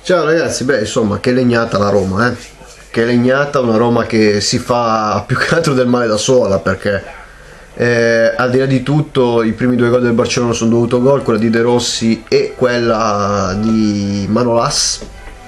Ciao ragazzi, beh insomma che legnata la Roma, che legnata, una Roma che si fa più che altro del male da sola, perché al di là di tutto i primi due gol del Barcellona sono dovuti gol, quella di De Rossi e quella di Manolas,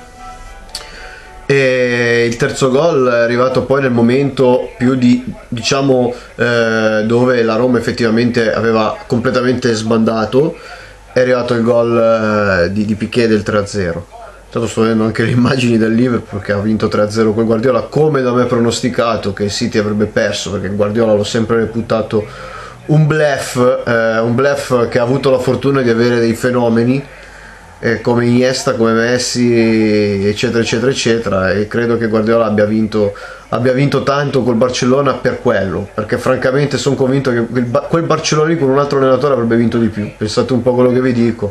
e il terzo gol è arrivato poi nel momento più diciamo dove la Roma effettivamente aveva completamente sbandato. È arrivato il gol di Piqué del 3-0. Tanto sto vedendo anche le immagini del Liverpool che ha vinto 3-0 con Guardiola, come da me pronosticato che il City avrebbe perso, perché Guardiola l'ho sempre reputato un bluff che ha avuto la fortuna di avere dei fenomeni come Iniesta, come Messi, eccetera eccetera eccetera, e credo che Guardiola abbia vinto tanto col Barcellona per quello, perché francamente sono convinto che quel Barcellona lì con un altro allenatore avrebbe vinto di più. Pensate un po' quello che vi dico.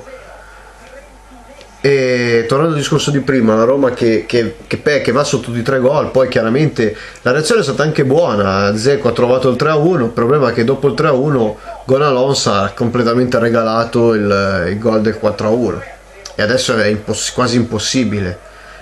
E tornando al discorso di prima, la Roma che va sotto di 3 gol, poi chiaramente la reazione è stata anche buona. Dzeko ha trovato il 3-1, il problema è che dopo il 3-1 Gonalons ha completamente regalato il gol del 4-1 e adesso è quasi impossibile,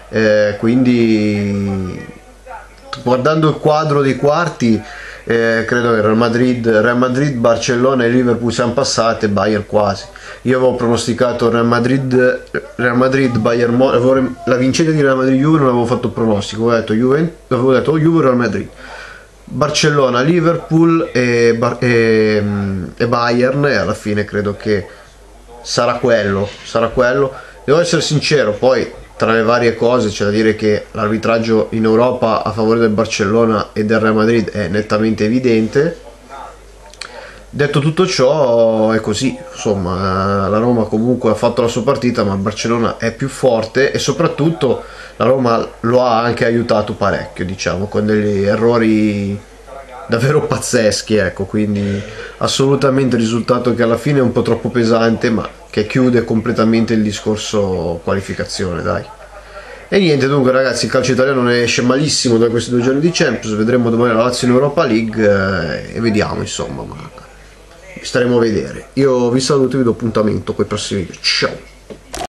quindi guardando il quadro dei quarti, credo che Real Madrid, Barcellona e Liverpool siano passate, Bayern quasi. Io avevo pronosticato Real Madrid, Bayern, la vincente di Real Madrid Juve non avevo fatto pronostico, avevo detto o Juve o Real Madrid. Barcellona, Liverpool e Bayern, e alla fine credo che sarà quello. Devo essere sincero, poi tra le varie cose c'è da dire che l'arbitraggio in Europa a favore del Barcellona e del Real Madrid è nettamente evidente. Detto tutto ciò, è così, insomma, la Roma comunque ha fatto la sua partita, ma il Barcellona è più forte e soprattutto la Roma lo ha anche aiutato parecchio, diciamo, con degli errori davvero pazzeschi, ecco, quindi assolutamente il risultato che alla fine è un po' troppo pesante, ma che chiude completamente il discorso qualificazione, dai. E niente, dunque ragazzi, il calcio italiano ne esce malissimo da questi 2 giorni di Champions, vedremo domani la Lazio in Europa League, e vediamo, insomma, ma staremo a vedere. Io vi saluto e vi do appuntamento con i prossimi video. Ciao!